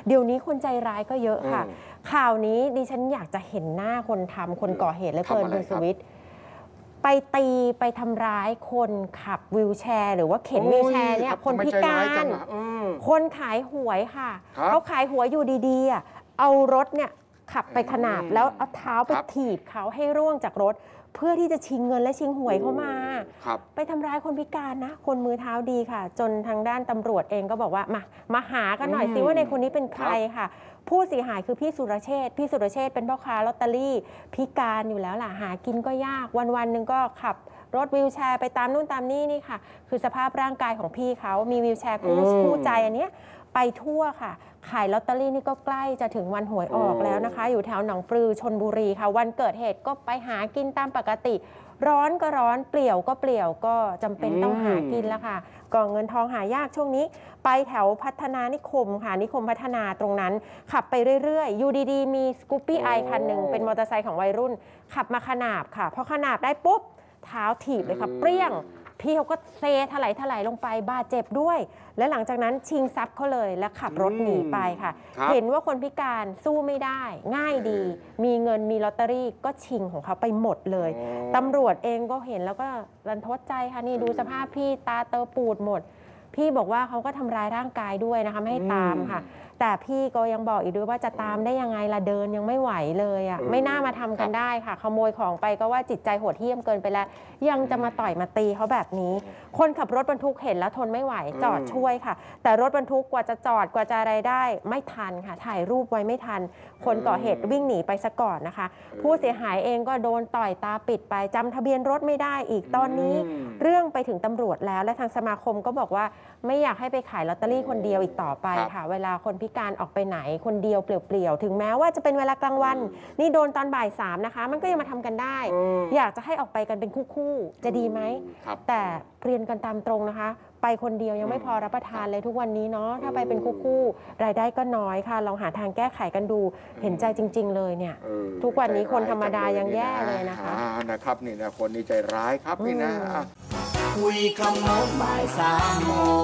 เดี๋ยวนี้คนใจร้ายก็เยอะค่ะข่าวนี้ดิฉันอยากจะเห็นหน้าคนทำคนก่อเหตุและเกินคุณสวิทย์ไปตีไปทำร้ายคนขับวีลแชร์หรือว่าเข็นวีลแชร์เนี่ยคนพิการคนขายหวยค่ะเขาขายหวยอยู่ดีๆเอารถเนี่ยขับไปขนาบแล้วเอาเท้าไปถีบเขาให้ร่วงจากรถเพื่อที่จะชิงเงินและชิงหวยเข้ามาไปทำร้ายคนพิการนะคนมือเท้าดีค่ะจนทางด้านตำรวจเองก็บอกว่ามาหากันหน่อยสิว่าในคนนี้เป็นใครค่ะผู้เสียหายคือพี่สุรเชษฐ์เป็นพ่อค้าลอตเตอรี่พิการอยู่แล้วล่ะหากินก็ยากวันหนึ่งก็ขับรถวีลแชร์ไปตามนู่นตามนี่ค่ะคือสภาพร่างกายของพี่เขามีวีลแชร์คู่ใจอันนี้ไปทั่วค่ะขายลอตเตอรี่นี่ก็ใกล้จะถึงวันหวยออกแล้วนะคะอยู่แถวหนองปลือชลบุรีค่ะวันเกิดเหตุก็ไปหากินตามปกติร้อนก็ร้อนเปลี่ยวก็เปลี่ยวก็จำเป็นต้องหากินแล้วค่ะก็เงินทองหายากช่วงนี้ไปแถวพัฒนานิคมค่ะนิคมพัฒนาตรงนั้นขับไปเรื่อยๆอยู่ดีๆมีสกูปปี้ไอคันหนึ่งเป็นมอเตอร์ไซค์ของวัยรุ่นขับมาขนาบค่ะพอขนาบได้ปุ๊บเท้าถีบเลยค่ะเปรี้ยงพี่เขาก็เซถลายลงไปบาดเจ็บด้วยและหลังจากนั้นชิงทรัพย์เขาเลยและขับรถหนีไปค่ะเห็นว่าคนพิการสู้ไม่ได้ง่ายดีมีเงินมีลอตเตอรี่ก็ชิงของเขาไปหมดเลยตำรวจเองก็เห็นแล้วก็รันทดใจค่ะนี่ดูสภาพพี่ตาเตอปูดหมดพี่บอกว่าเขาก็ทำร้ายร่างกายด้วยนะคะไม่ให้ตามค่ะแต่พี่ก็ยังบอกอีกด้วยว่าจะตามได้ยังไงล่ะเดินยังไม่ไหวเลยอ่ะไม่น่ามาทำกันได้ค่ะขโมยของไปก็ว่าจิตใจโหดเหี้ยมเกินไปแล้วยังจะมาต่อยมาตีเขาแบบนี้คนขับรถบรรทุกเห็นแล้วทนไม่ไหวจอดช่วยค่ะแต่รถบรรทุกกว่าจะจอดกว่าจะอะไรได้ไม่ทันค่ะถ่ายรูปไว้ไม่ทันคนก่อเหตุวิ่งหนีไปซะก่อนนะคะผู้เสียหายเองก็โดนต่อยตาปิดไปจำทะเบียนรถไม่ได้อีกตอนนี้เรื่องไปถึงตำรวจแล้วและทางสมาคมก็บอกว่าไม่อยากให้ไปขายลอตเตอรี่คนเดียวอีกต่อไปค่ะเวลาคนพิการออกไปไหนคนเดียวเปลี่ยวๆถึงแม้ว่าจะเป็นเวลากลางวันนี่โดนตอนบ่าย3นะคะมันก็ยังมาทำกันได้อยากจะให้ออกไปกันเป็นคู่ๆจะดีไหมแต่เรียนกันตามตรงนะคะไปคนเดียวยังไม่พอรับประทานเลยทุกวันนี้เนาะถ้าไปเป็นคู่ๆรายได้ก็น้อยค่ะลองหาทางแก้ไขกันดูเห็นใจจริงๆเลยเนี่ยทุกวันนี้คนธรรมดายังแย่เลยนะคะนะครับนี่นะคนนี้ใจร้ายครับนี่นะคุยคำโน้นบ่าย3 โมง